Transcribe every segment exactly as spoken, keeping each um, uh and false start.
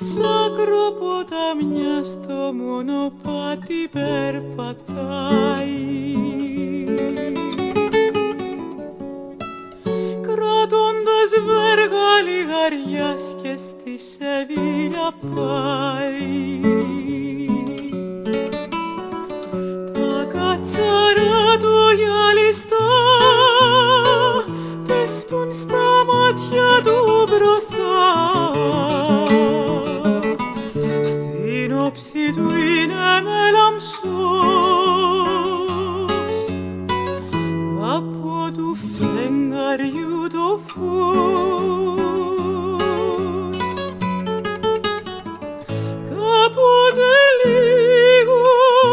ακροποταμιά στο μονοπάτι περπατάει, κρατώντας βέργα λιγαριάς και στη Σεβίλια πάει. Τα κατσαρά του γυαλιστά πέφτουν στα μάτια του μπροστά, στην όψη του είναι μελαμψός από του φεγγαριού το φως. Κάποτε λίγο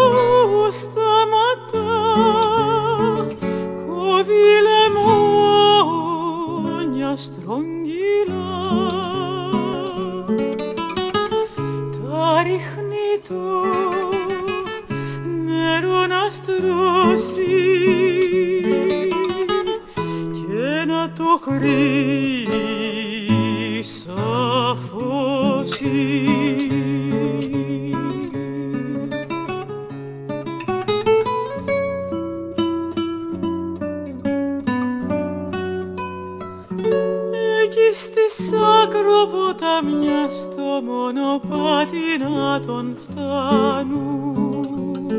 σταματά, κόβει λεμόνια στρογγυλά, τα ρίχνει το νερό να στρώσει και να το χρυσαφώσει. Εκεί στις ακροποταμιάς στο μονοπάτι να τον φτάνουν,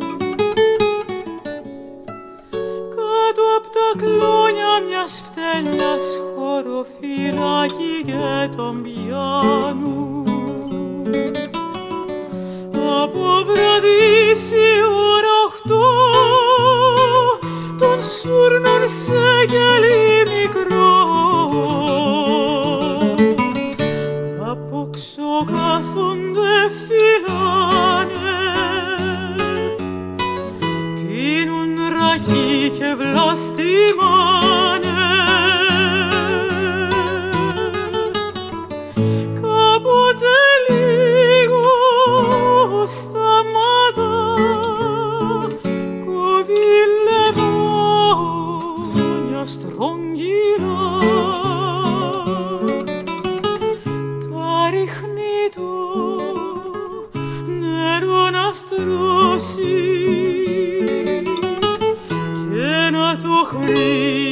κάτω απ' τα κλόνια μιας φτέλιας χωροφυλάκι και τον πιάνουν. Από βραδύσει ώρα οχτώ τον σούρνον σε γελί μικρό, απόξω κάθονται φυλάνε, πίνουν ρακί και βλαστημάνε. Κάποτε λίγο σταματά, κόβει λεμόνια στρογγυλά, τα ρίχνει το νερό να στρώσει και να το χρυσαφώσει.